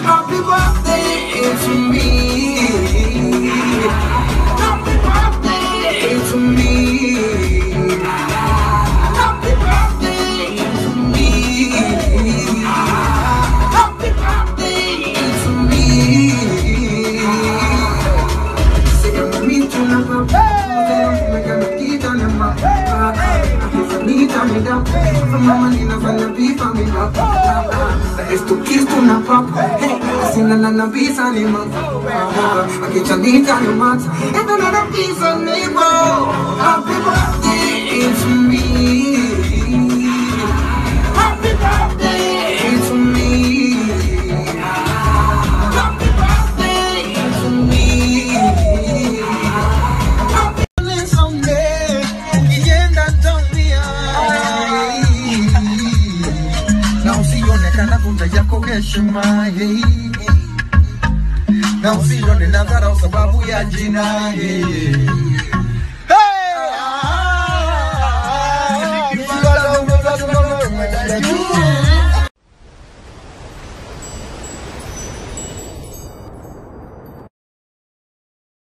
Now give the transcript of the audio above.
Happy birthday to me. Happy birthday to me. Happy birthday to me. Happy birthday to me. Say I'm me to never make a kid on the map. Me tell me that from mama Nina van the beef and me up. It's to kiss to na pop. Hey, I seen another piece of him. I get your need on your mat. And another piece of me. Happy birthday to me. Happy birthday to me. Happy birthday to me. Happy birthday someday. Now see you nekana kunja yako heshima. Now see you nenadharau sababu ya jina.